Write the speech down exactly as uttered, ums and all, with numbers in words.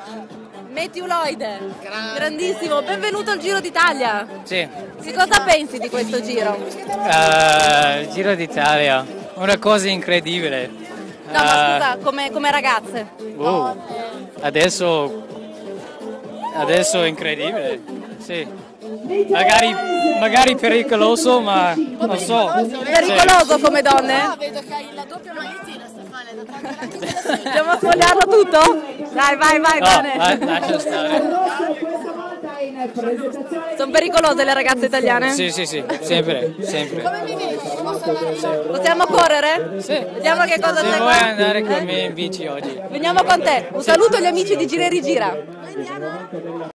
Matthew Lloyd, grandissimo, benvenuto al Giro d'Italia. Sì. Che cosa pensi di questo giro? Uh, Giro d'Italia, una cosa incredibile. No, ma scusa, come, come ragazze? Uh, adesso, adesso è incredibile, sì. Magari, magari pericoloso, ma non so. Pericoloso come donne? No, vedo che hai la doppia magliettina, Stefania. Andiamo a sfogliarlo tutto? Dai, vai, vai, No, bene. la- lascia stare. Sono pericolose le ragazze italiane? Sì, sì, sì, sempre, sempre. Come mi vedi? Posso andare? Possiamo correre? Sì. Vediamo che cosa Se c'è vuoi qua. andare con Eh? me in bici oggi. Veniamo con te. Un saluto agli amici di Gira e Rigira.